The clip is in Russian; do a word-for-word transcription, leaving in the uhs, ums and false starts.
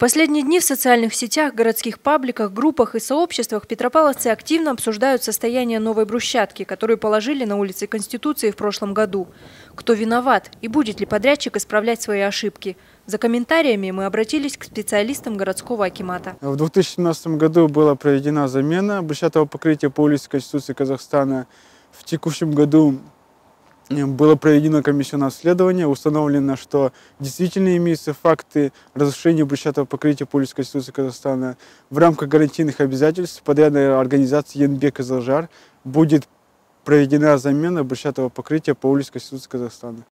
последние дни в социальных сетях, городских пабликах, группах и сообществах петропавловцы активно обсуждают состояние новой брусчатки, которую положили на улице Конституции в прошлом году. Кто виноват и будет ли подрядчик исправлять свои ошибки? За комментариями мы обратились к специалистам городского акимата. В две тысячи семнадцатом году была проведена замена брусчатого покрытия по улице Конституции Казахстана. В текущем году было проведено комиссионное обследование, установлено, что действительно имеются факты разрушения брусчатого покрытия по улице Конституции Казахстана. В рамках гарантийных обязательств подрядной организации Янбек Казалжар будет проведена замена брусчатого покрытия по улице Конституции Казахстана.